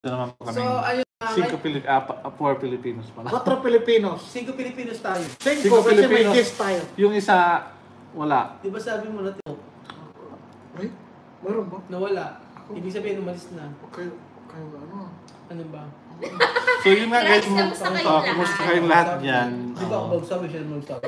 naman po kami. So, ayun na. 4 Filipinos pala. 4 Filipinos. 5 Filipinos tayo. 5 kasi may guest tayo. Yung isa, wala. Di ba sabi mo na ito? Ay, meron ba? Nawala. Ibig sabihin, umalis na. Kayo ano? Ano ba? So yun nga guys, Kamusta kayong lahat? kumusta kayong lahat dyan? Di ba ako magsabi siya magsabi?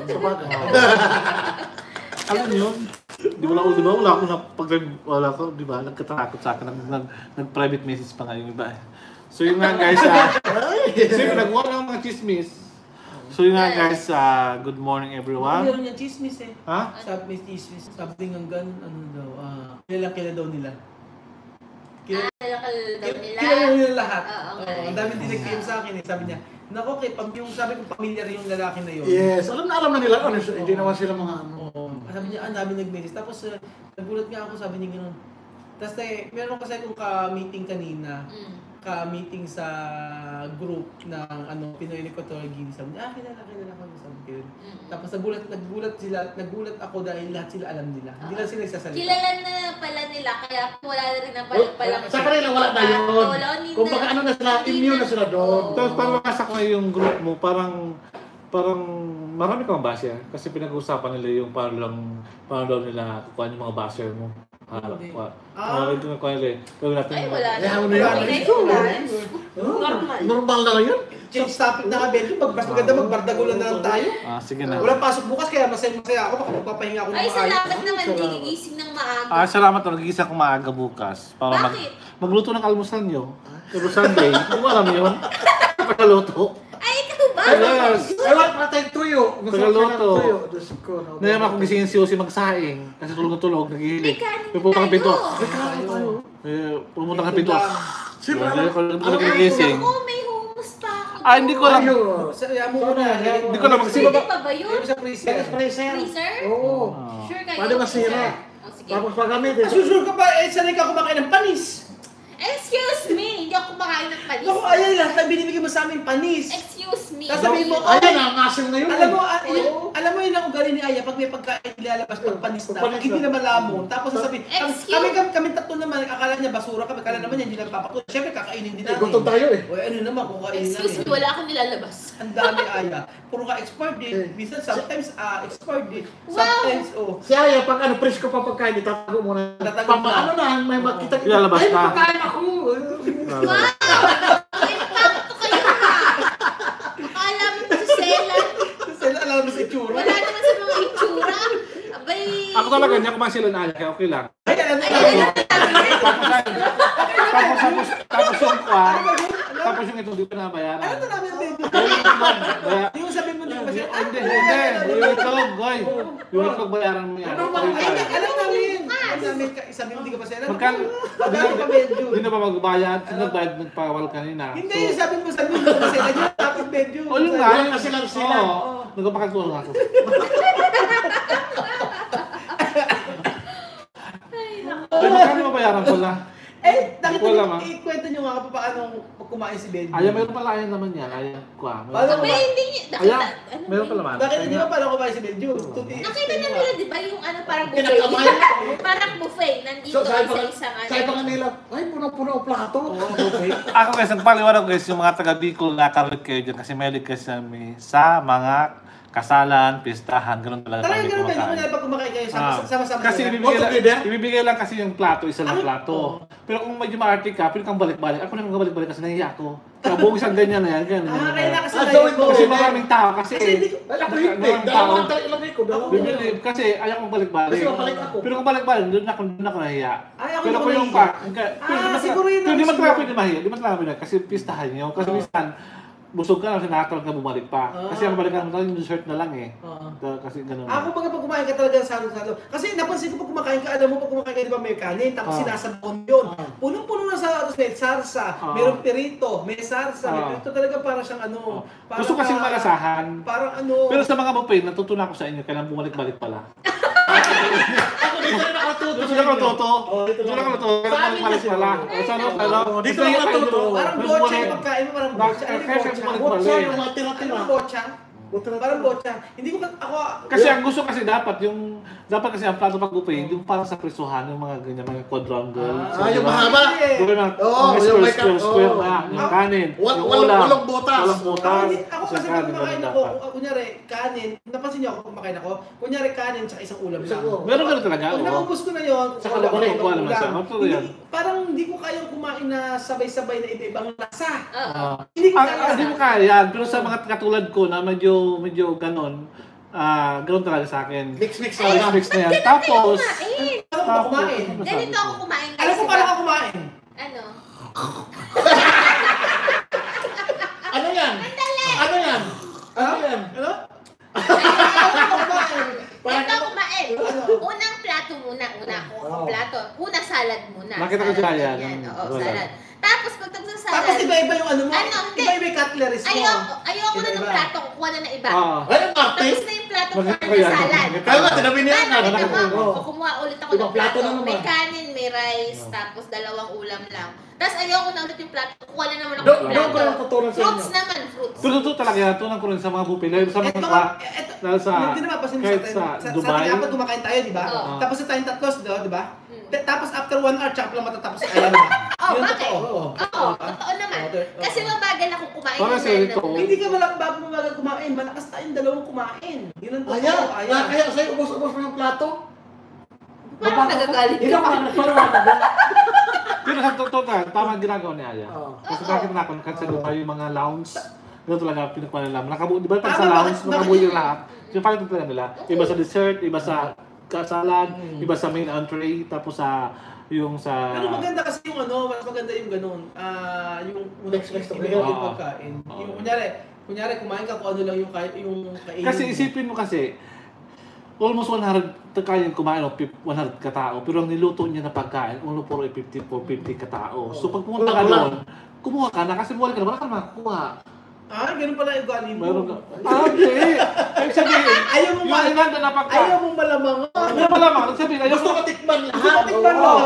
Alam yun? Di ba wala ako wala ko, di ba? Nagkatakot sa akin, nag-private message pa nga yung iba. So yun nga guys, so yun, nagawa ng mga chismis. So yun nga guys, good morning everyone. Meron yung chismis eh. Ha? Sabi may chismis. Sabi ng ganun, ano daw, kilala daw nila. Kilala daw nila. Kilala nila lahat. Okay. Ang daming dinag-PM sa akin eh. Sabi niya, nako kay yung sabi ko familiar yung lalaki na yun. Yes, alam na nila. Ano, hindi naman sila mga ano. Oo. Sabi niya, ang dami nag-message. Tapos nagulat nga ako, sabi niya gano'n. Tapos meron kasi akong ka-meeting kanina. Ka-meeting sa group ng Pinoy Equatorial Guinea. Sabi niya, kilala ko. Sabi ko yun. Tapos nagulat ako dahil lahat sila alam nila. Hindi lang sila nagsasalita. Kilala na pala nila, kaya wala na rin ang palang. Sa kanila wala na yun. Kung baka ano na sila, immune na sila doon. Tapos parang nasa ko yung group mo, parang marami kang basher. Kasi pinag-uusapan nila yung parang daw nila kukuha yung mga basher mo. Ito na kuha nila eh. Gawin natin. Ay, wala na. Ano yun? Normal. Normal na lang yun. Change topic na kabedyo. Mas maganda magbardagulan na lang tayo. Sige na. Walang pasok bukas kaya masaya ako. Baka magpapahinga ako ng Ay, maayos. salamat naman. Gigising ng maaga. Salamat na nagigising ako maaga bukas. Para Bakit? magluto ng almusal nyo. Pero Sunday, hindi mo alam yun. Pagkaluto. Ay, ikaw ba? Yes. Ay, wala pa tayong tuyo. Gusto ko ng Tagaluto. tuyo. Diyos ko. Ngayon ako gisingin si Osi magsaing. Kasi tulog nagihilig. May kanin May pumunta ng pinto. tayo. Pumunta ng pinto. Siyempre, Ano nagigising? Ako, may hummus pa ako. Hindi ko lang. Saya mo muna. Hindi ko lang Hindi pa ba yun? Sa freezer. freezer. Freezer? Oo. Sure kayo? Pwede masira. Oh, sige. Tapos pag kami din. Susunod ka pa, sanay ka kumakain ng panis. Excuse me, hindi ako kumakain ng panis. Naku, ayan lahat na binibigay mo sa amin panis. Excuse me. Sasabihin mo, Ayan, ang asim na yun. alam mo yun ang ugali ni Aya, pag may pagkain nilalabas pag panis na, pag hindi na malamon, tapos sasabihin, kami tatlo naman, akala niya basura kami, akala naman niya hindi lang papatuloy. Siyempre, kakainin din namin. Gutom tayo eh. O ano naman, kung kainin Excuse me, namin. wala akong nilalabas. Ang dami Aya. Puro ka expired date. Minsan, sometimes expired date. Sometimes, Si Aya, pag fresh ko pa pagkain, itatago mo na. Tatago na. May makita. Ilalabas Ay, na. pagkain ako. Wow! Impacto kayo ha! Akala mo sa Sela. Sila alam mo sa itsura. Wala naman sa mga itsura. Abay. Ako talaga, hindi ako kumain sila na kaya okay lang. Ay, alam mo. Tapos yung ito, di pa nabayaran. Ano na namin din? Baya- Yung sabihin mo din kasi, Hindi. Yung itlog, boy. Yung itlog bayaran mo yan. alam namin. Alam namin, sabi mo hindi ka pa sila. Magkano? Magkano ka medyo? Hindi na ba magbayad? Sino nagbayad nagpawal kanina? Hindi, sabi mo hindi ka pa sila dyan. Tapos medyo. O yun nga. Wala kasi lang sila. Oo. Nagpapakatulong ako. Ay, magkano mabayaran pala? Ikwento nyo nga paano kumain si Benjo. Meron pala ayan naman yan. Ayan ko Abay, hindi niya. meron pala man. Nakita nyo ba paano kumain si Benjo? Nakita niya nila, di ba, yung parang buffet? Parang buffet. Nandito sa isang Sa ibang nila, ay, puno-puno ang plato. Ako guys, nagpaliwanag guys yung mga taga Bicol na karot kayo dyan kasi mahilig kasi sa mga kasalan, pistahan, ganun talaga. Talagang ganun tayo. Kung pag kumakain kayo, sama-sama. Kasi ibibigay lang kasi yung plato, isa lang plato. Pero kung medyo maarte ka, pwede kang balik-balik. Ako naman balik-balik kasi nahiya ko. Kaya buong isang ganyan na yan. Kaya gawin mo. Kasi maraming tao kasi. Ako hindi. Dalawang tayo ilagay ko. Bibilib kasi ayaw kong balik-balik. Kasi mabalik ako. Pero kung balik-balik, doon ako nahiya. Pero kung yung pa, siguro yun. hindi mo talaga pwede mahiya. Di mo talaga pwede kasi pistahan nyo. Kasi minsan, busog ka lang, sinakal ka bumalik pa. Kasi ang balikan mo yung dessert na lang eh. Kasi ganun. Ako pag kumain ka talaga salo-salo. Kasi napansin ko pag kumakain ka, alam mo pag kumakain ka, di ba may kanin, tapos sinasabon yun. Punong-puno na sa may sarsa, mayroong perito, may sarsa, may perito talaga para siyang ano. Gusto kasing malasahan. Parang ano. Pero sa mga buffet, natutunan ko sa inyo, kailangan bumalik-balik pala. Ako dito na nakatuto. Dito na nakatuto. Dito na nakatuto. Kailangan bumalik pala. Dito na nakatuto. Parang bocha yung pagkain mo, parang bocha. Botsa yung mga tira-tira. Ano bocha? Parang bocha. Hindi ko ako Kasi ang gusto kasi dapat kasi ang plato pag buffet, yung parang sa presuhan, yung mga ganyan, mga quadrangle. Yung mahaba. Oo, yung square na, yung kanin, yung ulam. Walang butas. Walang butas. Ako kasi pag kumakain ako, kunyari kanin, napansin niyo ako pag kumakain ako, kunyari kanin tsaka isang ulam lang. Meron ka talaga. Pag naubos ko na yun, Saka naman naman siya. Parang hindi ko kayang kumain na sabay-sabay na iba-ibang lasa. Hindi mo kaya. Pero sa mga katulad ko na medyo ganon, ganon talaga sa akin. Mix na yan. Tapos, Paano ko kumain? Ganito ako kumain. Alam ko paano ako kumain? Ano? Ano yan? Ano yan? Ano yan? Ano? Ganito ako kumain. Unang plato muna. Plato. Una salad muna. Nakita ko siya yan. Oo, salad. Tapos pagtapos ng salad. Tapos iba-iba yung ano mo. Iba-iba yung cutleries mo. Ayoko na ng plato. Kukuha na ng iba. Ayun, Arte. Tapos na yung plato ko na salad. Kaya nga, tinabi niya na. Kumuha ulit ako ng plato. May kanin, may rice, tapos 2 ulam lang. Tapos ayoko na ulit yung plato. Kukuha na naman ako ng Doon ko lang plato. tutunan sa inyo. Fruits naman, fruits. pero ito talaga, tunan ko rin sa mga buffet. Lalo sa mga Hindi naman pasin mo kahit sa sa Dubai. ating apat kumakain tayo, di ba? Oo. Tapos sa tayong tatlos, di ba? Tapos after 1 hour, chop lang matatapos sa ayan mo. Oh, Yun bakit? totoo. Oo, totoo naman. Kasi mabagal ako kumain. Para sa ito. Hindi ka bago mabagal kumain, malakas tayong dalawang kumain. Yun ang totoo. Kaya, kaya sa'yo, ubos-ubos mo yung plato. Parang nagagalit Hindi ka. ako nagpalawan na. Pero sa totoo ka, tama ang ginagawa ni Aya. Kasi bakit nakakon sa Dubai yung mga lounge, gano'n talaga pinagkuha nila. Di ba pag sa lounge, nakabuo yung lahat. So parang ito talaga nila. Iba sa dessert, iba sa salad, iba sa main entree, tapos yung sa... Pero maganda kasi yung mas maganda yung ganun. Yung Next yung pagkain. Yung kunyari kumain ka kung ano lang yung kainin. Kasi isipin mo kasi, almost 100 kain kumain o 100 katao, pero ang niluto niya na pagkain, uno puro 50 katao. So pag pumunta ka doon, kumuha ka na kasi wala ka makakuha. Ganun pala yung ugali mo. Meron ka. Hindi. Ay sabihin, Ayaw mo yung inanda na pagkain. Ayaw mong malamangan. Ayaw mo lamang. Sabihin, ayaw Gusto mo. ko tikman lahat. Gusto ko tikman mo.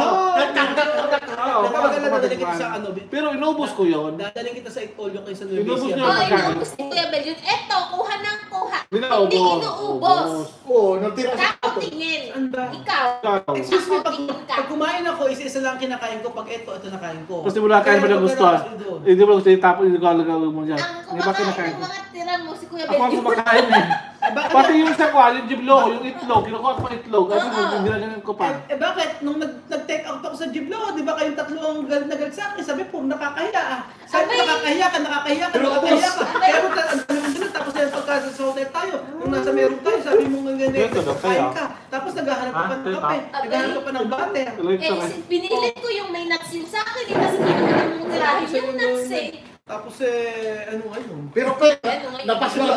Kapag Dadalhin kita sa pero inubos ko yun. Dadalhin kita sa Itolyo kayo sa Inubos Nuevesia. niya. Inubos ni Kuya Bel yun. Eto, kuha ng kuha. Hindi na Hindi ubos. inuubos. Oo, nagtira sa Tapos tingin. Anda. Ikaw. Excuse me, Tingin ka. pag kumain ako, isa-isa lang kinakain ko. Pag ito nakain ko. Kasi mula kain mo ng gusto. Hindi mo gusto itapon, hindi ko alagawin mo dyan. Ang Hindi ba kumakain kinakain ng ko? mga tira mo si Kuya Ako ang Bel. kumakain eh. Pati yung sa kwa, yung jiblo, yung itlog, kinukuha ko ng itlog. Kasi ginaganan ko pa. Bakit? Nung nag-take out ako sa Giblo, di ba kayong tatlo ang nagalit sa akin? Sabi po, nakakahiya. Sabi, nakakahiya ka. Kaya mo tapos na yung pagkasa sa hotel tayo. Nung nasa meron tayo, sabi mo nga ganyan, kain ka. Tapos naghahanap ka pa ng kape. Naghahanap ka pa ng butter. Pinilit ko yung may nuts yun sa akin. Tapos hindi mo tirahin yung nuts eh. Tapos ano ngayon? Pero napasma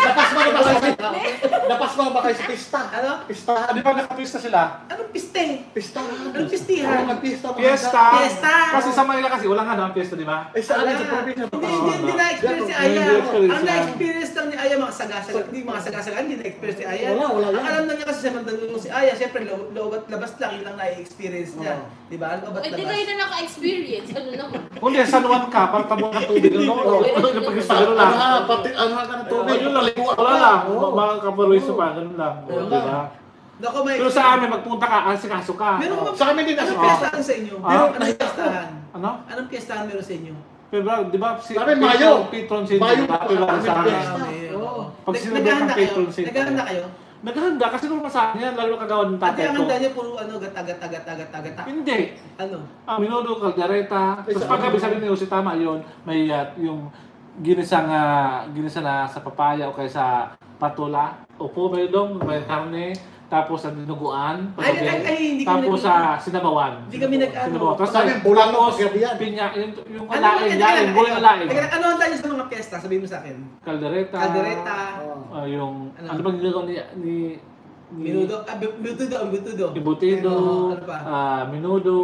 na ba kayo sa pista? Ano? Pista. Di ba nakapista sila? Anong piste? Pista. Anong pistihan? Nagpista. Fiesta! Fiesta! Kasi sa Manila kasi, wala nga naman fiesta, di ba? Saan sa probinsya? Hindi na-experience si Aya. Ang na-experience lang ni Aya, mga sagasag. Hindi mga sagasag, hindi na-experience si Aya. Wala Ang alam na niya kasi sa mandalong si Aya, siyempre loob at labas lang, yun lang na-experience niya. Di ba? Loob at Hindi labas. kayo na naka-experience. Ano naman? Kundi, San Juan ka, parang tabuan ng tubig. Napag-isa, gano'n lang. Ano ka ng tubig? Yun lang, wala lang. Mga kaparuiso pa, gano'n lang. Diba? Naku, may... Pero sa amin, magpunta ka, asikaso ka. Meron ka Sa amin din Anong nasa piyestahan sa inyo? Anong piyestahan? Ano? Anong piyestahan meron sa inyo? Pero di ba, si Sabi, Mayo. Patron saint, Mayo, pero sa amin. Oo. Pag sinabi ng patron saint. Naghahanda kayo? Naghahanda kasi nung sa akin yan, lalo kagawa ng Pati tatay ang ko. handa niya puro gata. Hindi. Ano? Minudo, kaldereta. Tapos pagkabi sabi ni Jose, tama yun, may yung ginisa na sa papaya o kaya sa patula. Opo, may dong, may karne. Tapos sa dinuguan. Hindi kami tapos sa sinabawan. Hindi kami Sinabawan. Tapos Sabi, bulang mo pagkabi yan. pinya, yung laing, bulang laing. Ano handa niyo sa mga piyesta? Sabihin mo sa akin. Kaldereta. Yung, Ano? ano bang ginagawa ni Minudo. Butudo. Ibutido, Ano pa? minudo,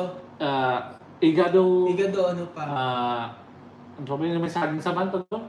igado, Ano pa? ano ba yung may saging sa bantag doon?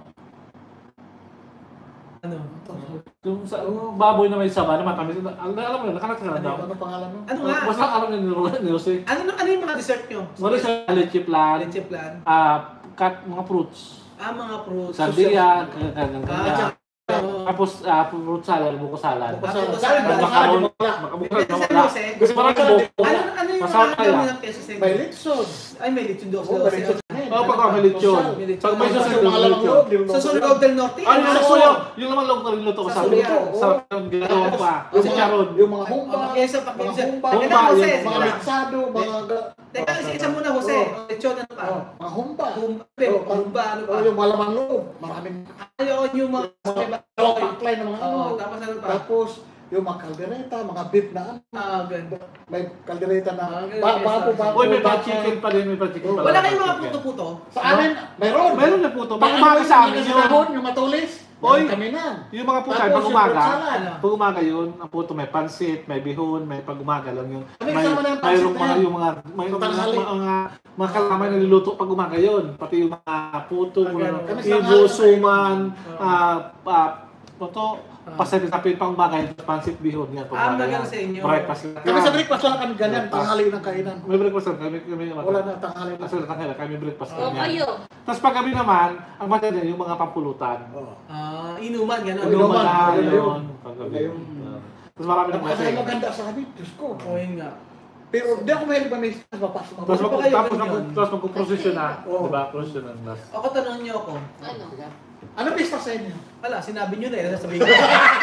Ano? Yung baboy na may saba na matamis. Alam mo yun, nakalagay ka na daw. Ano pangalan mo? Ano nga? Basta alam niya ni Jose. Ano yung mga dessert nyo? Wala siya leche plan, Leche plan. mga fruits. Mga fruits. Sardiya, ganyan. Tapos, fruit salad, buko salad. Ano Gusto mo rin buko. yung Masarap mga kaya. ng peso sa May litson. Ay, may lechon daw. Oo, may litson. Pag may lechon. Pag may susunod Mga lamang loob, yung Sa Surigao del Norte. Ano yung suyo? Yung naman loob na rin luto ko Sa sa Surigao. Sarap yung ginagawa pa. Yung charon. Yung mga humba. Pakesa. Humba, Jose. yung Mga mitsado, mga... Teka, isa muna, Jose. Lechon, ano pa? Mga humba. Humba, ano pa? Yung mga lamang loob. Maraming... Ayun, yung mga... Paklay ng mga Oo, ano. tapos ano pa? Tapos, yung mga kaldereta, mga beef na ano. Ganda. May kaldereta na ganun, bako. Uy, may fried chicken pa din, may fried chicken pa. Wala kayong mga puto-puto? Sa amin, mayroon. Meron na puto. Pag Pag umaga sa amin yun. yung matulis. Oy. Kami na. Yung mga puto ay Tapos pag yung umaga. fruit salad. Pag umaga yun, ang puto may pansit, may bihon, may pag umaga lang yung May kasama na yung pansit mayroong na mga yan. yung mga Tanghali. mga kalamay na niluluto pag umaga yun. Pati yung mga puto, mga Kami ibo, tanghali. suman, pasapin pang umaga yung pansit, bihon yan. Pag umaga maganda yan. sa inyo. Breakfast. Kami sa breakfast lang kami ganyan. Tanghali ng kainan. May breakfast lang kami. Wala na tanghali na. Kasi tanghali kami breakfast O lang yan. kayo. Tapos pag gabi naman, ang matanda yung mga pampulutan. Oo. Inuman, gano'n. Inuman na Ayun. yun. Paggabi. Ayun. Tapos marami ng Napakasaya blessing. maganda sa amin. Diyos ko. Oo, yun nga. Pero di ako mahilig ba may papasok ako. Tapos Ano ba kayo tapos ganyan? magpo-procession na. Oo. Diba? Procession na last. Ako, tanongin niyo ako. Ano? Ano pista sa inyo? Wala, sinabi niyo na eh. Sasabihin ko.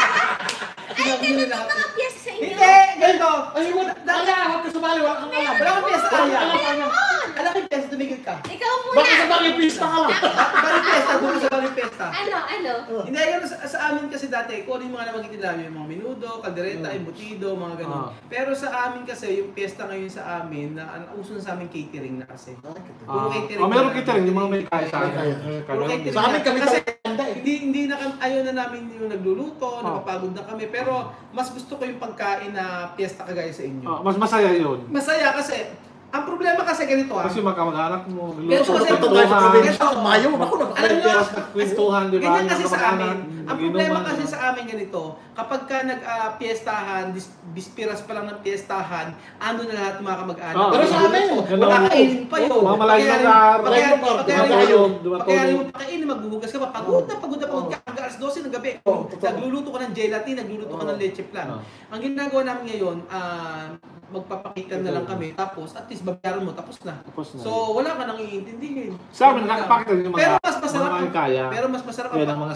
Sinabi niyo na lahat. Mga piyesa sa inyo. Hindi! Ganito! Ay, wala. Huwag ka sumali. Wala kang alam. Wala kang piyesta. Alam. Alam ko yung piyesta, tumigil ka. Ikaw muna. Bakit sa bagay pista ka lang? Balik piyesta, doon sa balik piyesta. Ano? Hindi, ganun sa amin kasi dati, kung ano yung mga nabanggit nila, yung mga minudo, kaldereta, embutido, mga ganun. Pero sa amin kasi, yung piyesta ngayon sa amin, na ang uso na sa amin catering na kasi. Puro catering. Meron catering, yung mga may kaya sa akin. Puro catering. Sa amin kami Kasi tanda eh. hindi na ayaw na namin yung nagluluto, napapagod na kami. Pero mas gusto ko yung pagkain na piyesta kagaya sa inyo. Mas masaya yun. Masaya kasi, ang problema kasi ganito Kasi magkamag-anak mo, Pero luto kasi ka Ito tayo sa probinsya. Ganito. Mayo. Ako Alam nyo, nagkakaiperas. kwentuhan, di ba? ganyan kasi Yung sa kamag-anak, amin. Ang mag-inuman. problema kasi sa amin ganito, kapag ka nag-piestahan, bispiras pa lang ng piestahan, ano na lahat mga kamag-anak. Pero sa amin, makakainin pa yun. Mga malayo na Pagkayarin dumatulog. mo pakainin, maghuhugas ka pa. Pagod na pagod ka. Hanggang alas 12 ng gabi. Nagluluto ka ng gelatin, nagluluto ka ng leche flan. Ang ginagawa namin ngayon, magpapakita na lang kami. Tapos, at least babayaran mo, tapos na. Tapos na. So, wala ka nang iintindihin. Sa amin, nakakapakita yung mga Pero mas masarap mga ang kaya. Pero mas masarap Yan ang mga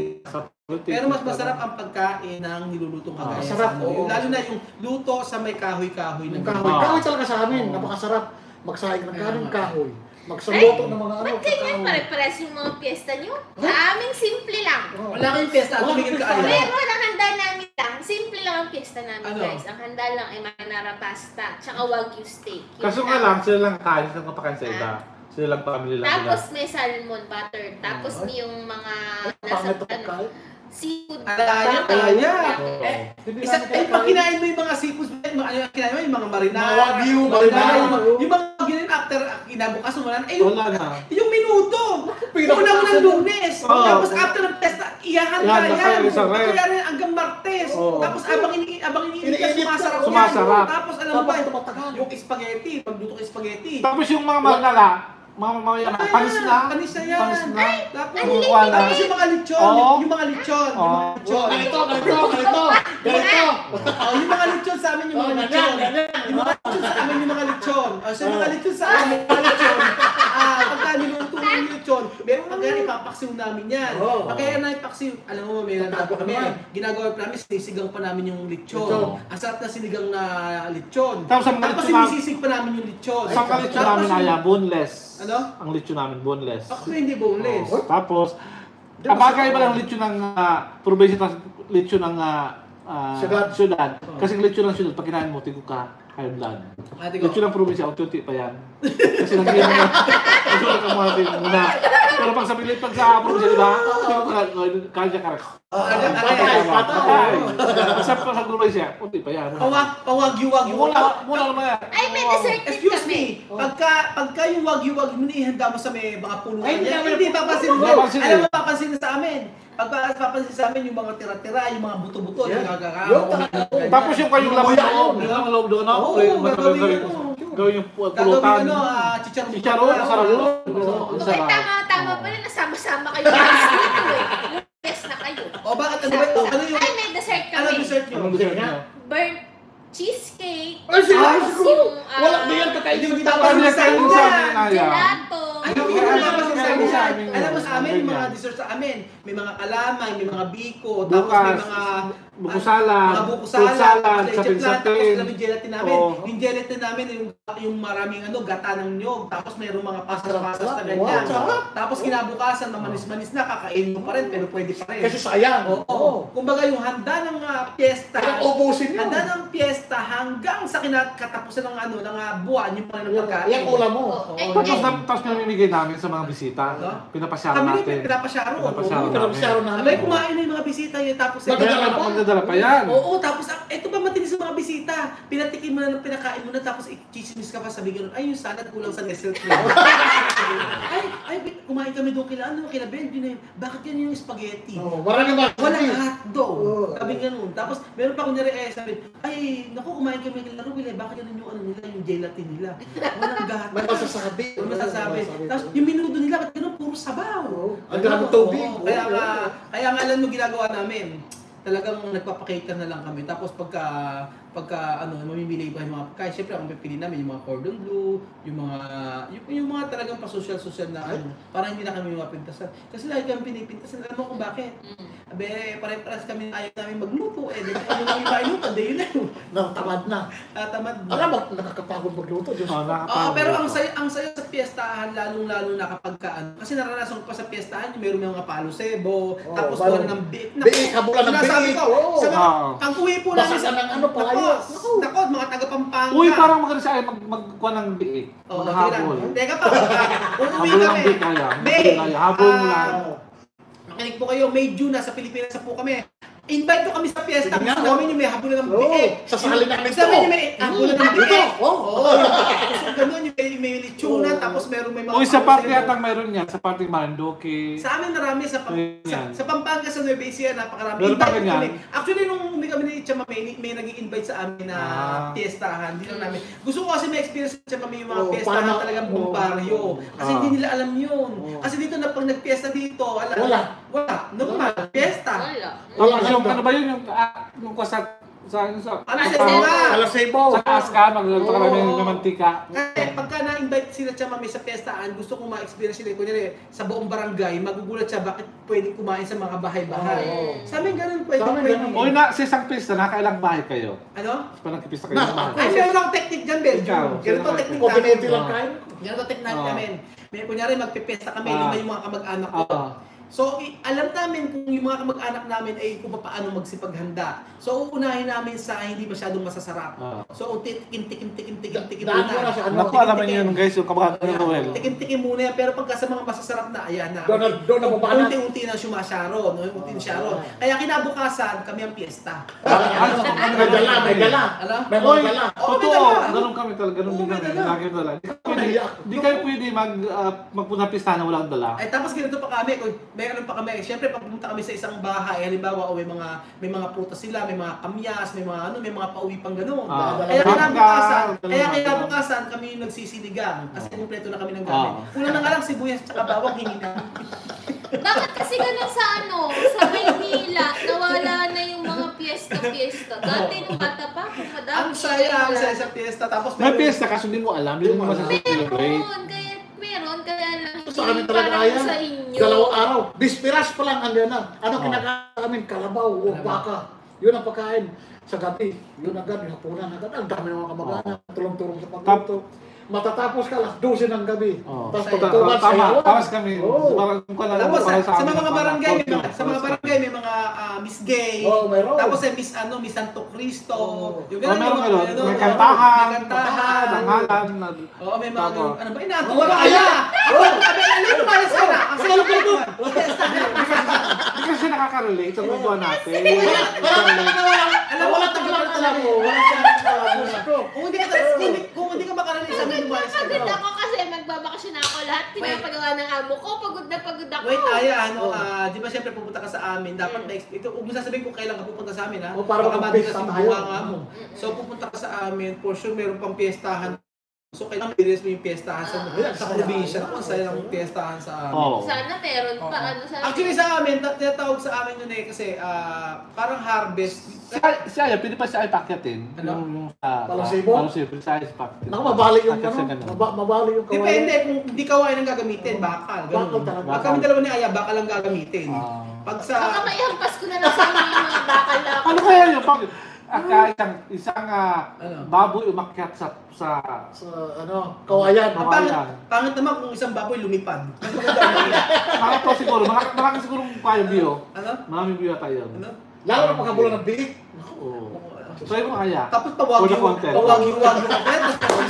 pero mas masarap ang pagkain ng nilulutong kagaya. Masarap, sa ano. oo. Lalo na yung luto sa may kahoy-kahoy. Yung ng kahoy. Kahoy talaga sa amin. Napakasarap. Magsaing ng kaning kahoy. Magsaluto ng mga ano. Ba't ganyan kahoy. pare-pares yung mga piyesta nyo? Sa aming simple lang. Wala kayong piyesta at Wala tumigil ka kayong ayaw. Meron ang handa namin lang. Simple lang ang piyesta namin, Ano? guys. Ang handa lang ay marinara pasta, tsaka wagyu steak. Yun Kaso nga lang, sila lang kain, sila lang kapakain sa iba. Sila lang family lang nila. Tapos may salmon butter. Tapos yung mga nasa Pangit ang ano, pagkain. seafood. Alaya. Yeah. Pag kinain mo yung mga seafoods, ano yung kinain mo? Yung mga marinara. Mga wagyu, marinara. marinara. Yung mga ginain after kinabukas mo lang. Wala na. Yung minuto. Una mo ng Lunes. Oo. Tapos after ng pesta, iyahan Iyahan ka na kayo yan. sa ref. Kaya rin hanggang Martes. Oo. Tapos abang iniinit ka, Iniinit sumasarap ka. yan. Sumasarap. Tapos alam mo ba, Tapos tumatagal. yung spaghetti, pagluto ng spaghetti. Tapos yung mga marinara, panis na. Panis na yan. Panis na. Tapos, ang lilig. tapos yung mga lechon, Oo. yung mga lechon, yung Oo. mga lechon. Ganito. Oh, yung mga lechon sa amin, yung mga lechon. Yung mga lechon sa amin, yung mga lechon. So, yung mga lechon sa amin, yung mga lechon. Pagka niluto yung lechon, meron pagka ipapaksiw namin yan. Oo. Pagka yan na ipaksiw, alam mo, may natago kami. Ginagawa namin, sinisigang pa namin yung lechon. Ang sarap na sinigang na lechon. Tapos ang Tapos lechon sinisisig pa namin yung lechon. Sa lechon namin ay boneless. Ano? Ang lechon namin boneless. Ako hindi boneless. Oo. Tapos, ang magkaiba lang lechon ng probinsya at lechon ng syudad. Kasi ang lechon ng syudad, pag kinain mo, tigo ka, high blood. Lechon ng probinsya, unti-unti pa yan. Kasi nangyayari mo, nagsulat ka mga tigo muna. Pero pag sa probinsya, di ba? Tigo ka, kanya ka rin. Patay. Sa probinsya, unti pa yan. Pawagyu-wagyu. Muna naman yan. Ay, may dessert din Excuse kami. me, pagka yung wagyu-wagyu mo ihanda mo sa may mga pulutan Ay, niya, hindi hindi papansin mo. Papansin Alam mo, eh. papansin na sa amin. Pag papansin sa amin yung mga tira-tira, yung mga buto-buto, yung Yan. gagakaw. Yung talaga. Tapos yung kayong laman Yan. loob, yung loob doon, no? Oo, gagawin Gawin yung Gagawin pulutan. chicharon. Chicharon, sarap yun. Okay, tama pala. Nasama-sama kayo guys dito eh. Yes na kayo. O dessert niyo? Burnt cheesecake. Ay, sila! Yung, Wala na yan kakainin Hindi kita. mo Ano sa yung sa amin, Aya? gelato. Ay, Ano hindi ba mo yan? naman sa Ano sa amin? amin. Alam mo sa amin, yung mga Ganyan. dessert sa amin, may mga kalamay, may mga biko, tapos may Bukas, mga buko salad, mga buko fruit salad, salad, leche sapin plan, tapos sapin. alam yung gelatin namin. Oo. Yung gelatin namin, yung maraming gata ng nyog, tapos mayroong mga pastas-pastas na Wow, ganyan. sarap. Tapos kinabukasan, mamanis-manis na, kakainin mo pa rin, pero pwede pa rin. Kasi sayang. Oo. Kumbaga yung handa ng piyesta, Kaya ubusin yun. handa ng piyesta hanggang sa katapusan ng ng buwan, yung mga pagkain. Yan ulam mo. Oo. Eh, Tapos pinamimigay namin sa mga bisita. Ano? Pinapasyara Kami natin. rin pinapasyaro. Pinapasyaro Oo. Pinapasyaro namin. Abay, kumain na yung mga bisita yun, tapos Magdadala pa. Magdadala pa yan. Oo, tapos ito ba matinis sa mga bisita? Pinatikin mo na, pinakain mo na, tapos i-chismis ka pa, sabi gano'n, ay yung salad kulang sa Nestle cream. Kumain kami doon kila Benji na yun. Bakit yan yung spaghetti? Maraming mga Walang hotdog. Oo. Sabi ganun. Tapos meron pa kunyari sabi, ay, naku, kumain kami kila Rubil, bakit ganun yung nila, yung gelatin nila? Walang gatas. May masasabi. May masasabi. Tapos yung minudo nila, ba't ganun, puro sabaw. Ang daming tubig. Oo. Kaya nga alam mo ginagawa namin. Talagang nagpapakater na lang kami. Tapos pagka mamimili pa yung mga pagkain, syempre ang pipili namin yung mga cordon bleu, yung mga talagang pa-social na para hindi na kami mapintasan. Kasi lagi kami pinipintasan, alam mo kung bakit? Abe, pare-paras kami ayaw namin magluto. Ano lang yung mailuto, yun na yun. Tamad na. Tamad na. Alam mo, nakakapagod magluto. Diyos. Pero ang saya sa piyestahan, lalong-lalo na kapag kasi naranasan ko pa sa piyestahan, yung meron mga palo sebo, tapos wala ng biik. Biik, habulan ng Sinasabi biik. ko, sa mga pang-uwi po namin. Basasan ng ano, palayos. Nako, mga taga-Pampanga. Uy, parang maganda siya magkuha ng biik. Maghabol. Teka pa, uuwi Habol ng kami. biik kaya. May, Habol mo lang. makinig po kayo, May June, nasa Pilipinas na po kami. Invite ko kami sa piyesta. Sige nga, Gusto namin yung may habulan ng biik. Sasali namin Gusto namin yung may habulan ng biik. Oo. Tapos ganun, yung may lechona, tapos may mga Uy, sa party palo-sebo. atang mayroon yan. Sa party Marinduque. Sa amin marami Ganyan. sa Pampanga, sa Nueva Ecija, napakarami. Meron pa Invite ganyan? kami. Actually, nung umi kami ni Chama may nag-i-invite sa amin na piyestahan. Hindi lang namin. Gusto ko kasi ma-experience sa Chama yung mga piyestahan para- talagang bombaryo. Kasi hindi nila alam yun. Kasi dito na pag nag-piyesta dito, Wala. Normal, piyesta. Wala. Tapos yung ano ba yun? Yung sa Alasebo. sa aska, maglalito ka namin Oo. ng mantika. Kasi pagka na-invite sila Chama may sa piyestahan, gusto kong ma-experience sila. Kunyari, sa buong barangay, magugulat siya bakit pwedeng kumain sa mga bahay-bahay. Oo. Sa amin ganun, pwede. Sa amin pwede. ganun. Uy, sa isang pista, nakailang bahay kayo? Ano? Pa nagkipista kayo ng bahay. Ay, meron akong technique dyan, Ben. Ikaw, Ganito sino technique Coordinate namin. lang kayo. Ganito technique Oo. namin. May kunyari magpipesta kami, Ah. lima yung mga kamag-anak ko. Oo. So, alam namin kung yung mga kamag-anak namin ay kung paano magsipaghanda. So, uunahin namin sa hindi masyadong masasarap. Ah. So, tikim Daan mo na muna. sa ano. Naku, alam niyo yun guys, yung kamag-anak ni Noel. Tikim muna yan. Pero pagka sa mga masasarap na, ayan na. Doon na mabanat. Unti-unti na sumasyaro. Unti-unti na syaro. Kaya kinabukasan, kami ang piyesta. May gala, may gala. Ano? May Uy, mga gala. Oo, may totoo, dala. ganun kami talaga, ganun din Oo, may kami, dala. lagi dala. Di kayo pwede magpunta pista na walang dala. Ay tapos ganito pa kami, kung may ano pa kami, syempre pag pumunta kami sa isang bahay, halimbawa o may mga prutas sila, may mga kamyas, may mga pauwi pang gano'n. Kaya kinabukasan kami yung nagsisiligang kasi kumpleto na kami ng gamit. Kulang na nga lang sibuyas at bawang hingi na. Bakit kasi ganun sa Maynila, nawala na yung mga piyesta-piyesta. Dati nung bata pa, kung madami. Ang saya sa piyesta. Tapos May pista kaso hindi mo alam, hindi mo masasasuloy. Meron, kaya lang hindi Sa amin talaga parang ayan. sa inyo. Dalawang araw. Bispiras pa lang andyan na. Ano kinakain namin? Kalabaw o baka. Yun ang pagkain. Sa gabi. Yun agad. Yung hapunan agad. Ang dami ng mga kamag-anak. Tulong-tulong sa pagluto. Matatapos ka alas 12 ng gabi. Tapos pagtutugan sa Tama, tawas kami. Tapos sa mga barangay, may mga Miss Gay. Mayroon. Tapos Miss Santo Cristo. Yung ganun, Meron, yung may mga- kantahan, may kantahan. tanghalan. Oo, may mga Tama. ano ba inaagawa ka kaya? Ano lumayas ka na? Ang saya ko. Hindi kasi nakaka-relate sa mundo natin. Alam mo, Wala taglang alam mo. Wala taglang alam mo. kung hindi ka makarelate sa amin, lumayas ka Pagod na. ako kasi magbabakasyon ako. Lahat pinapagawa ng amo ko. Pagod na pagod ako. Wait, di ba siyempre pupunta ka sa amin, dapat ito, huwag mo sasabihin kung kailan ka pupunta sa amin, ha? O, para Baka mag-pista mabigas yung tayo. bunga nga mo. So, pupunta ka sa amin, for sure, meron pang piyestahan So, kailangan bilis mo yung piyestahan sa probinsya. Kung saan ang piyestahan sa amin. Oo. Sana meron pa, sa Actually sa amin, tinatawag sa amin yun kasi parang harvest. Siya, pwede pa siya ipakyatin. Ano? Yung sa... Palasibo? Palasibo, siya ipakyatin. Naku, mabali yung Pakyat siya ano. ganun. Mabali yung kawayan. Depende kung hindi kawain ang gagamitin, bakal. Bakal talaga. Pag kami dalawa ni Aya, bakal ang gagamitin. Pag Baka sa... may hampas ko na lang sa mga bakal na ako. Ano kaya yun? Pag isang Ano? baboy umakyat sa Sa ano, kawayan. Ang pangit naman kung isang baboy lumipad. mga to siguro, marami siguro kaya bio. Ano? Maraming bio tayo. Ano? Lalo na pagkabulan ng bilik. Oo. Try mo kaya. Tapos For the content. pawagi-wagi ka pa. Tapos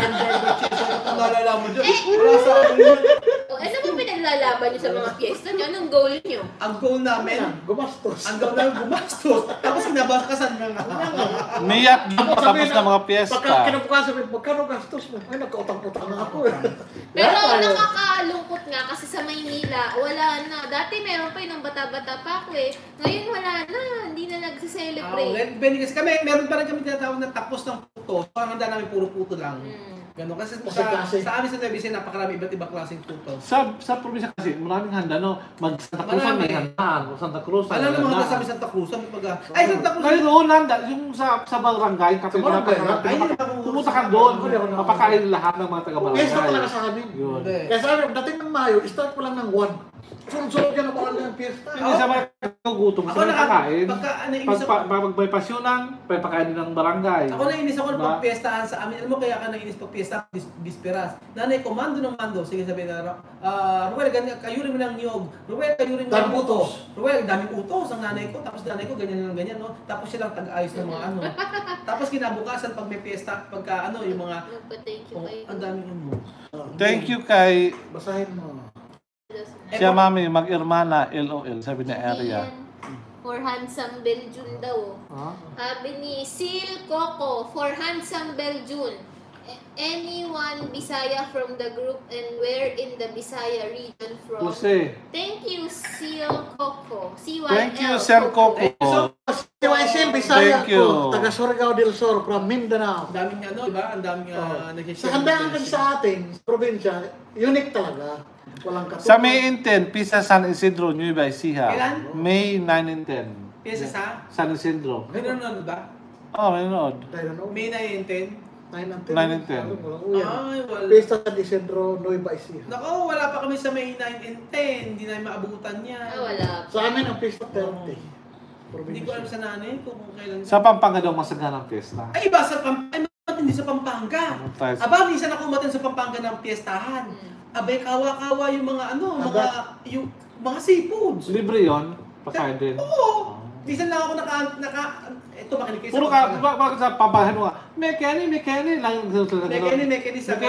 kung nalala mo dyan, wala sa akin yun. Ano ba pinaglalaban nyo sa mga piyesta nyo? Anong goal nyo? Ang goal namin, Gumastos. ang goal namin gumastos. Tapos kinabakasan na nga. Miyak din patapos ng mga Pagka piyesta. kinabukasan, magkano gastos mo? Ay, nagkautang-utang na ako. Pero Lahat tayo. nakakalungkot nga kasi sa Maynila, wala na. Dati meron pa yun ng bata-bata pa ako eh. Ngayon wala na, hindi na nagsiselebrate. Depende kasi kami, meron pa rin kami tinatawag na tapos ng puto. So, ang handa namin puro puto lang. Ganon. Kasi sa amin sa Nueva napakarami iba't ibang klaseng puto. Sa probinsya kasi, maraming handa, no? Mag-Santa Cruz Marami. may handaan. O Santa Cruz. Ano na mga nasa Santa Cruz? Ay, Santa Cruz! Ngayon, handa. Yung sa barangay, kapag Sa barangay, ay, yun ang pumunta ka doon. Hindi ako nakaka- Papakain lahat ng mga taga-barangay. Piyesta talaga sa amin. Yun. Hindi. Kaya sa amin, dating ng Mayo, start pa lang ng 1. Sunod-sunod yan ang bawal ng piyesta. Hindi sa mga gutom, Ako sa mga kakain. pagka naiinis ako, Pag may pasyonan, pagpakain ng barangay. ako naiinis ako ng Diba? pagpiestahan sa amin. Alam mo kaya ka naiinis pagpiestahan, bisperas. Nanay ko, mando ng mando. Sige sabihin na, Ruel, kayurin mo ng niyog. Ruel, kayurin mo ng Daming utos. utos. Ruel, daming utos ang nanay ko. Tapos nanay ko, ganyan lang ganyan, no? Tapos siya lang tag-ayos ng mga ano. Tapos kinabukasan, pag may piyesta, pagka ano, yung mga, Nagpa-thank you kayo. ang daming ano. Thank you kay Basahin mo. siya mami, mag-irmana, LOL, sabi na area. For handsome Beljun daw. Sabi ni Sil Coco, for handsome Beljun. Anyone Bisaya from the group and where in the Bisaya region from? Jose, Thank you, Sil Coco. CYL. thank you, Sir Coco. CYSL, Bisaya Thank you. ko. Taga Surigao del Sur, from Mindanao. Ang daming ano, di ba? Ang daming nag-share. Sa handaan din sa atin, sa probinsya, unique talaga. Walang katulad. Sa May 10, Pisa San Isidro, Nueva Ecija. Kailan? May 9 and 10. Piyesta sa? San Isidro. May nanonood ba? Oh, may nanood. I don't know. May 9 and 10? 9 and 10. 9 and 10. Walang uyan. Ay, wala. Pista sa Isidro, Nueva Ecija. Nako, wala pa kami sa May 9 and 10. Hindi namin maabutan yan. Ah, wala. Sa amin ang pista 30. Hindi ko alam sa nanay ko kung kailan. Sa Pampanga daw masaganang piyesta. Ay, iba sa Pampanga. Ay, hindi sa Pampanga. Tayo sa- Aba, minsan ako umaten sa Pampanga ng piyestahan. Abay, kawa-kawa yung mga ano, yung mga seafoods. Libre yun, pakain din. Oo. Minsan lang ako ito makinig kayo Puro ka, bakit sa Pampanga mo nga, Mekeni lang yung Mekeni sa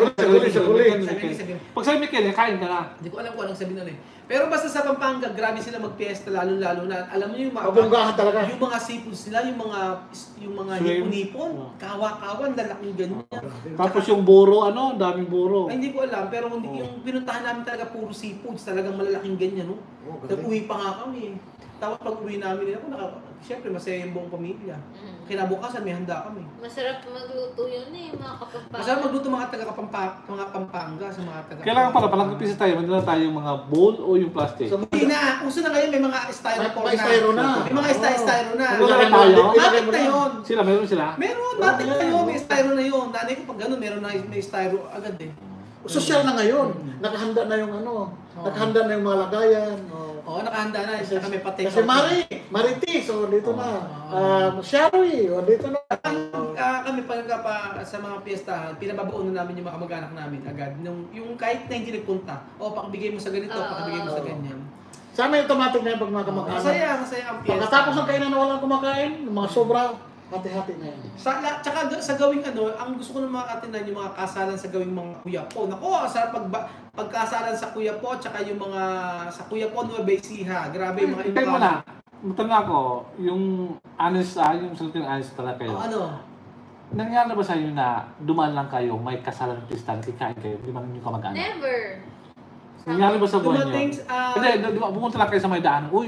Pag sabi Mekeni, kain ka na. Hindi ko alam kung anong sabi nun eh. Pero basta sa Pampanga, grabe sila magpiesta, lalo-lalo na. Alam mo yung mga Mabunggahan talaga. yung mga seafoods nila, yung mga Shrimp. hipon-hipon, kawa-kawan, lalaking ganyan. Tapos yung buro, daming buro. Ay, hindi ko alam, pero yung pinuntahan namin talaga puro seafoods, talagang malalaking ganyan, no? Nag-uwi pa nga kami. Tapos pag uwi namin, siyempre masaya yung buong pamilya. Kinabukasan, may handa kami. Masarap magluto yun eh, mga kapampangan. Masarap magluto mga Pampanga sa mga taga. Kailangan pala, pag-umpisa tayo, mandala tayo yung mga bowl o yung plastic. Hindi na, uso na ngayon may mga styrofoam May styro na. May mga styro na. Wala na tayo? Matik na yun. Meron sila? Meron, matik na yun. May styro na yun. Nanay ko pag gano'n, meron na may styro agad eh. Sosyal na ngayon. Nakahanda na yung ano. Nakahanda na yung mga lagayan. Oo, nakahanda na. Isa kami pa-take Kasi Marites, dito na. Sherry, dito na. Kami pa sa mga piyestahan, pinababaon na namin yung mga kamag-anak namin agad. Yung kahit na hindi nagpunta, pakibigay mo sa ganito, pakibigay mo sa ganyan. Sa amin automatic na yung pag mga kamag-anak. Masaya ang piyesta. Pagkatapos ng kainan na walang kumakain, yung mga sobra, hati-hati na yan. Tsaka sa gawing ang gusto ko ng mga katinan, yung mga kasalan sa gawing mga kuyapo. Nako, sa pagkasalan sa kuyapo, tsaka yung mga sa kuyapo, Nueva Ecija. Grabe yung mga Ikaw mo na. Matanong ako, yung honest, yung salutong honest talaga kayo. Ano? Nangyari ba sa inyo na dumaan lang kayo, may kasalan ng Kristan, kikain kayo, di ba ninyo kamag-anak? Never. Nangyari ba sa buwan nyo? Dumating, Hindi, pumunta lang kayo sa may daan. Uy,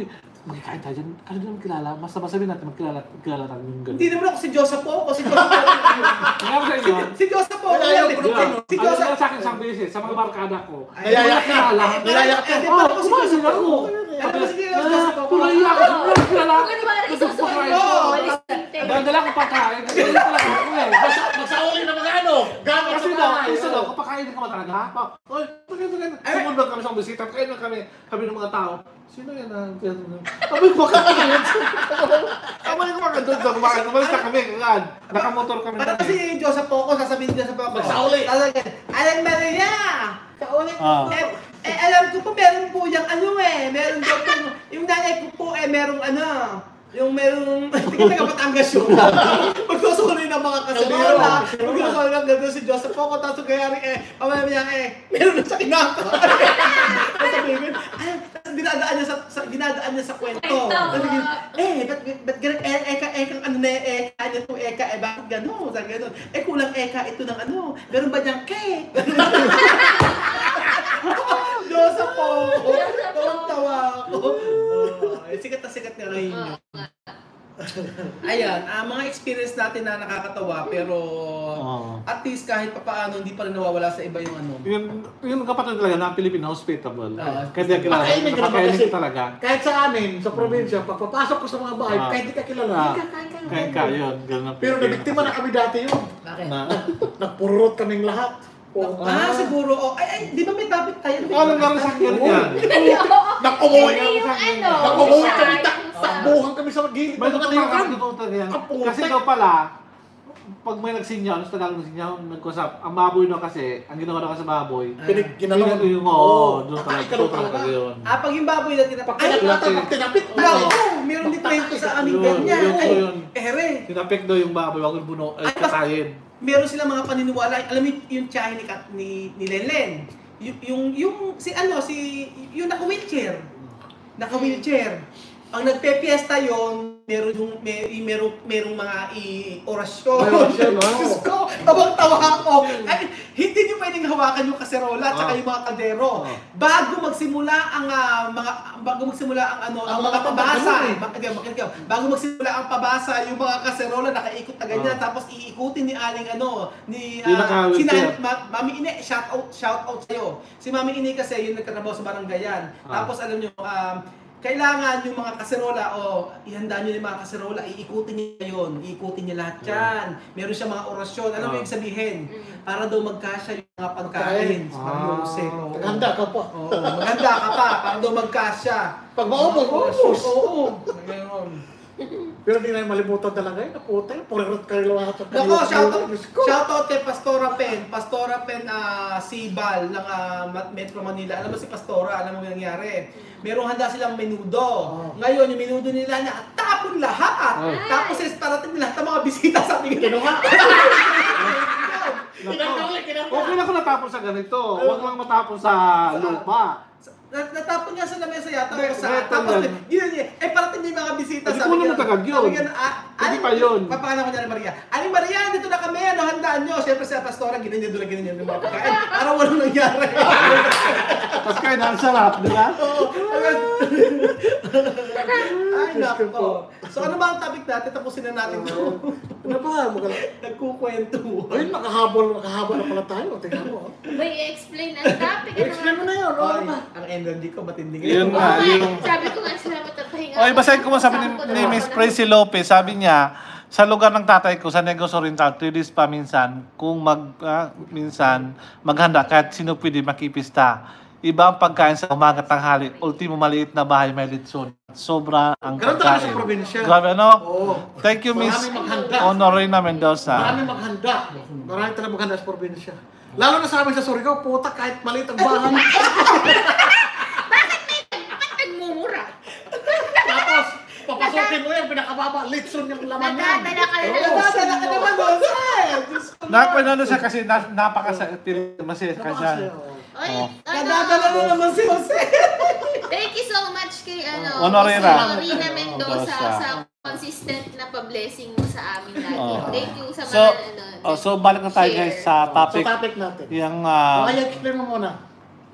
magkikain tayo dyan. Kaya naman kilala. Basta sabihin natin, magkilala natin yung gano'n. Hindi naman ako si Joseph po. Si Joseph po. Kaya sa inyo, Si Joseph po. Ayaw ko Si alam Joseph. mo sa akin isang beses, sa mga barkada ko. Nayaya ka. Nayaya ka. Kumasin ako. Tulaya ako. Kilala. Kung ba rin isusunod mo, walis tinte. Dala ko pagkain. Kasi yun talaga ako eh. Magsauli na mga ano. Gamit Kasi sa daw, bahay. isa daw, kapag kain ka talaga, ha? Oy, sumunod kami sa bisita, kain lang kami ng mga tao. Sino yan ang Abay, kumakain. Abay, kumakain doon sa kumakain. Umalis na kami, kagad. Nakamotor kami. Parang kasi Joseph po ako, sasabihin niya sa po ako. Magsauli. Alan Maria! Kauli. Ah. Alam ko po, meron po yung ano meron daw po, yung nanay ko po merong ano, yung merong, tingin na Batangas yun. Magsusuli ng mga kasabirola. Magsusuli ng gano'n si Joseph po ako, tapos kayari pamaya niya meron na sa kinakain. Sabihin, dinadaan niya sa kwento. Ba't ganun, ekang ano na ano to, bakit gano'n? Sabi gano'n, kulang ito ng ano, meron ba diyang cake? Joseph po, tawa ako. Sikat na sikat nga ngayon yun. Ayan, mga experience natin na nakakatawa, pero at least kahit papaano, hindi pa rin nawawala sa iba yung ano. Yung kapatid talaga na Pilipino, hospitable. Kaya kilala, Pakainin ka naman napakainin kasi. talaga. Kahit sa amin, sa probinsya, pagpapasok ko sa mga bahay, kahit di ka kilala, Kain ka, yun. Pero nabiktima na kami dati yun. Bakit? Nagpurot kaming lahat. Siguro. Di ba may topic tayo? Ano nga sa akin yan? Nakumuwi Yung ano, Nakumuwi kami, yung takbuhan kami sa gilid. May Mga totoo kanikan. ka, totoo talaga yan. Kasi daw pala, pag may nagsinyaw, ano sa Tagalog nagsinyaw, nagkusap, ang baboy daw kasi, ang ginawa daw kasi sa baboy, Ginalaw. yung doon talaga, totoo talaga yun. Pag yung baboy na tinapak. Pag tinapit. Meron din kwento sa aming Yun, ganyan. yun. Ere. Tinapik daw yung baboy, wag yung buno, ay katayin. Meron silang mga paniniwala. Alam mo yung tiyahin ni Lelen. Yung yung naka-wheelchair. Ang nagpe-fiesta yon, merong mga orasyon. Diyos ko, tawang-tawa ako. Ay, hindi niyo pwedeng hawakan yung kaserola at saka yung mga kaldero. Bago magsimula ang mga pabasa. Bago magsimula ang pabasa, yung mga kaserola nakaikot na ganyan, tapos iikutin ni Aling Mami Ine, shout out sa'yo. Si Mami Ine kasi yung nagtatrabaho sa barangayan. Tapos alam niyo, kailangan yung mga kaserola, ihanda nyo yung mga kaserola, iikutin niya yun, iikutin niya lahat yan. Meron siya mga orasyon, alam mo yung sabihin, para daw magkasya yung mga pagkain sa mga music. Maganda ka pa. Maganda ka pa, para daw magkasya. Pag maubos. Oo. Pero di na yung malimutan talaga yun. Naputa yun. Purerot kayo lahat. Nako, shoutout kay Pastora Pen. Pastora Pen Sibal ng Metro Manila. Alam mo si Pastora, alam mo yung nangyari. Merong handa silang menudo. Ngayon, yung menudo nila tapon lahat. Tapos parating lahat ng mga bisita sa ating Kinuha. Okay na kung natapon sa ganito. Huwag lang matapon sa lupa. Natapon nga sa lamesa yata. Beto Tapos, yan. parating yung mga bisita. Hindi ko naman tagad yun. Hindi pa yun. Papaano ko niya ni Maria? Aling Maria, dito na kami, handaan nyo. Siyempre sa pastora, ginanyan yung mga pagkain. Para walang nangyari. Tapos kain ang sarap, di ba? Ay, nako. So ano ba ang topic natin? Tapusin na natin ito. Ano ba? Nagkukwento. Ayun, nakahabol na pala tayo. Tingnan mo. May explain ang topic. Explain mo na yun. Ang energy ko, matindi Yun ngayon. nga, yung... Sabi ko nga sila matapahinga. Okay, basahin ko mo sabi ni Miss Tracy Lopez, sabi niya, sa lugar ng tatay ko, sa Negros Oriental, 3 days pa minsan, kung minsan maghanda, kahit sino pwede makipista. Iba ang pagkain sa umaga tanghali, ultimo maliit na bahay may litson. Sobra ang Ganun talaga pagkain. sa probinsya. Grabe, ano? Oo. Thank you, Miss Maraming maghanda. Honorina Mendoza. Marami maghanda. Marami talaga maghanda sa probinsya. Lalo na sa amin sa Surigao, puta kahit maliit ang bahan. Bakit nagmumura? Tapos, papasukin mo yan, pinakababa, litson yung laman yan. Nadadala ka na lang. Nadadala ka naman doon, Nakapanood siya kasi napakasatil masaya ka siya. Oy, Nadadala na naman si Jose. Thank you so much kay Honorina Mendoza sa consistent na pa-blessing mo sa amin lagi. Thank you sa So, mga so balik na tayo guys sa Sa topic. topic natin. Yung Kaya explain mo muna.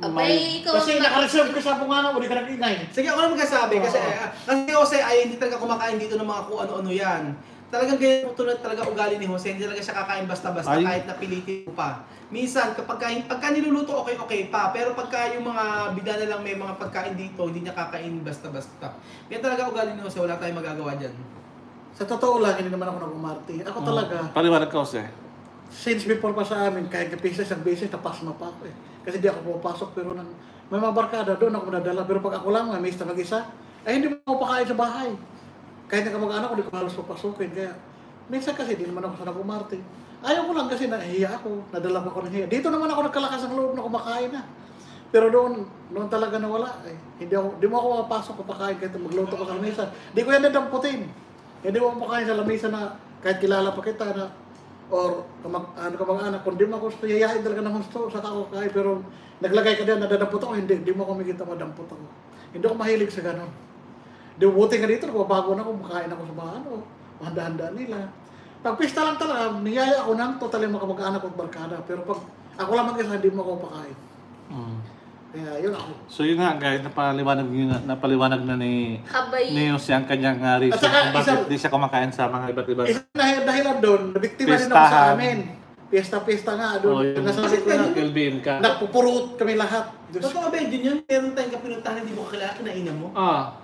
Abay, ikaw Kasi naka-reserve ka sa bungana, hindi ka nag-ingay. Sige, ako lang magkasabi kasi Jose ay hindi talaga kumakain dito ng mga kung ano-ano yan. Talagang ganyan po talaga ugali ni Jose, hindi talaga siya kakain basta-basta kahit napilitin mo pa. Minsan, pagka niluluto, okay pa. Pero pagka yung mga bida na lang may mga pagkain dito, hindi niya kakain basta-basta. Yan talaga ugali ni Jose, wala tayong magagawa dyan. Sa totoo lang, hindi naman ako nag-umarti. Ako talaga, Paliwanag ka, Jose. since before pa sa amin, kahit kapisas ang beses, napasma pa ako eh. Kasi di ako pumapasok, pero may mga barkada, doon ako nadala. Pero pag ako lang, may mister mag-isa, ay hindi mo ako pakain sa bahay. Kahit nakamag-anak ko, di ko halos papasukin. Kaya, minsan kasi, di naman ako sa nag-umarti. Ayaw ko lang kasi nahiya ako, nadala pa ako ng hiya. Dito naman ako nagkalakas ng loob na kumakain na. Pero doon talaga nawala eh. Di mo ako mapasok kapakain kahit magluto ko sa lamesa. Di ko yan nadamputin. Hindi mo mapakain sa lamesa na kahit kilala pa kita na or kamag-anak. Kung di mo ako yayain talaga ng gusto, saka ako kain. Pero naglagay ka din, nadadampot ako, hindi mo ako makikita madampot ako. Hindi ako mahilig sa ganon. Di buti nga dito, nababago na ako, makain ako sa mga handa-handa nila. Pag pista lang talaga, niyaya ako ng totally makamag-anak at barkada. Pero pag ako lang mag-isa, hindi mo ako pakain. Kaya yun ako. So yun nga guys, napaliwanag na ni Jose ang kanyang reason kung bakit di siya kumakain sa mga iba't ibang Isang dahilan doon, nabiktima din ako sa amin. Piyesta-piyesta nga doon. Nasabi ko na, Kilbin ka. nagpupurot kami lahat. Totoo ba yun? Meron tayong kapinuntahan, hindi mo kakilala, kinainan mo?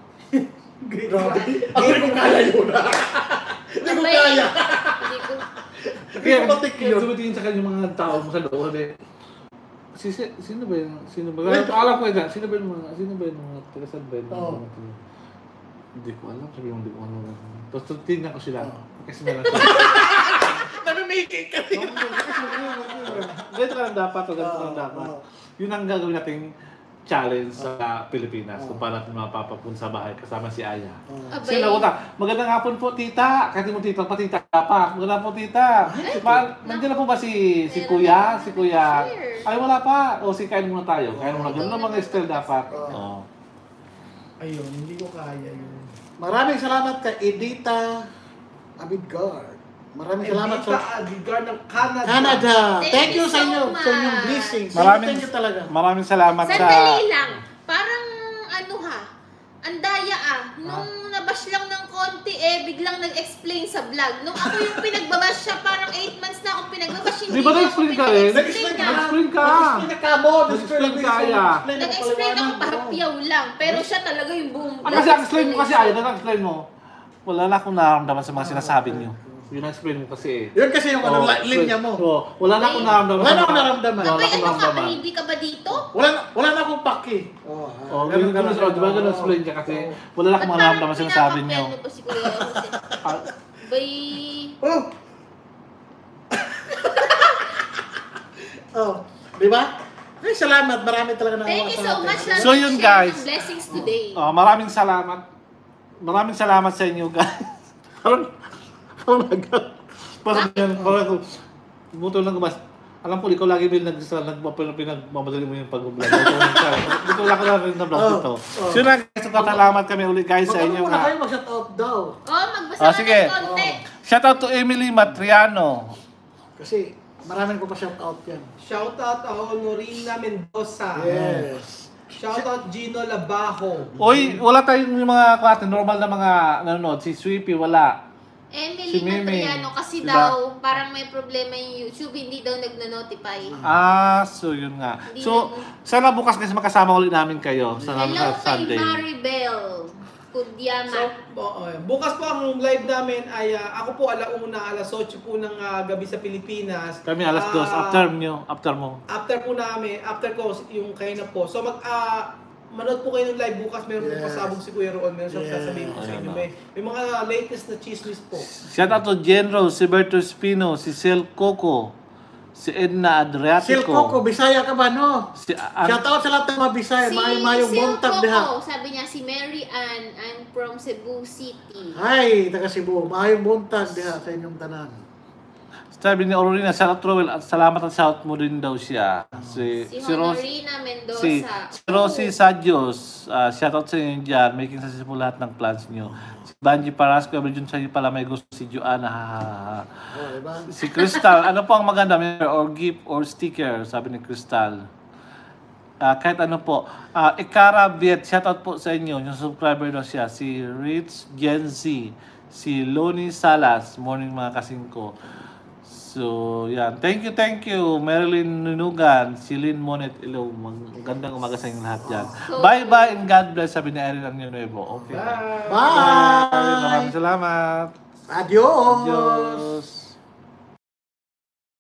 Grabe. Hindi ko kaya yun. Hindi ko kaya. Hindi ko. Kaya matik yun. Tumitingin sa kanya mga tao mo sa loob. Sino ba yun? Alam ko yun. Sino ba yung mga taga-sad ba yun? Hindi ko alam. Sabi mo, hindi ko alam. Tapos tingnan ko sila. Kasi meron sila. Namimigay ka rin. Ganito ka lang dapat. Yun ang gagawin nating challenge sa Pilipinas kung paano natin mapapapun sa bahay kasama si Aya. Sila utang, magandang hapon po tita. Kahit mo tita, patita pa. Magandang po tita. Nandiyan na po ba si Kuya? Si Kuya? Ay wala pa. O si kain muna tayo. Kain muna. Ganun ang mga style dapat. Ayun, hindi ko kaya yun. Maraming salamat kay Edita Abidgard. Maraming salamat sa Abidgard ng Canada. Canada. Thank you sa so inyo. much. Sa inyong blessings. Thank you talaga. Maraming salamat sa... Sandali lang. Parang ang daya nung nabash lang ng konti biglang nag-explain sa vlog. Nung ako yung pinagbabash siya, parang 8 months na akong pinagbabash. Di ba na-explain ka rin? Nag-explain ka. Nag-explain ka. Nag-explain ka. Nag-explain ako pahapyaw lang. Pero siya talaga yung buong vlog. Kasi ang explain mo kasi Aya, nag-explain mo. Wala na akong nararamdaman sa mga sinasabi niyo. Yun ang explain mo kasi. Yun kasi yung linya mo. Wala na akong naramdaman. Wala na akong naramdaman. Abay, ano ka? Hindi ka ba dito? Wala na akong paki. Ganun ka na. Di ba ganun explain ka kasi wala na akong naramdaman sa sinasabi niyo. Ba't parang pinapakyan mo ba si Kuya Jose? Bay... Di ba? Ay, salamat. Marami talaga na Thank you so much. So yun, guys. Blessings today. Maraming salamat. Maraming salamat sa inyo guys. Parang buto lang gumas. Alam ko, ikaw lagi pinagmamadali mo yung pag-vlog. Dito lang ko lang rin na vlog dito. So na guys, salamat kami ulit guys sa inyo. Magkano kayo mag-shoutout daw? Magbasa ka ng konti. Shoutout to Emily Matriano. Kasi maraming ko pa shoutout yan. Shoutout ako Norina Mendoza. Yes. Shoutout Gino Labajo. Oy, wala tayong mga normal na mga nanonood. Si Sweepy, wala. Emily Si Mimi. Matriano kasi Diba? daw parang may problema yung YouTube, hindi daw nagno-notify. So yun nga. Hindi So, sana bukas guys makasama ulit namin kayo sa Hello kay Sunday. Maribel Kudyama. So, bukas po ang live namin ay ako po alauna, alas 8 po ng gabi sa Pilipinas. Kami alas 2, after mo. After po namin, after ko yung kayo na po. So manood po kayo ng live bukas, meron po pasabog si Kuya Roon, meron siyang sasabihin po sa inyo. May mga latest na chismis po. Shout out to General, si Berto Espino, si Sel Coco, si Edna Adriatico. Sil Coco, Bisaya ka ba no? Si Shoutout sa lahat ng mga Bisaya, mayong buntag diha. Sabi niya si Mary Ann, I'm from Cebu City. Hi, taga Cebu, mayong buntag diha sa inyong tanan. Sabi ni Aurorina, shout out Rowell, at salamat at shout mo din daw siya. Si Honorina Mendoza. Si Rosie Sadios, shout out sa inyo dyan, making success mo lahat ng plans nyo. Si Banji Parasco, every dyan sa inyo pala may gusto si Joanna, Diba? Si Crystal, ano po ang maganda, or gift or sticker, sabi ni Crystal. kahit ano po. Ikara Viet, shoutout po sa inyo. Yung subscriber daw siya. Si Rich Gen Z. Si Loni Salas. Morning mga kasingko. So, yan. Thank you. Marilyn Nunugan. Si Lynn Monet. Hello. Magandang umaga sa inyong lahat dyan. Bye-bye and God bless. Sabi ni Erin Agno Nuevo. Okay. Bye! Maraming salamat. Adios! Adios.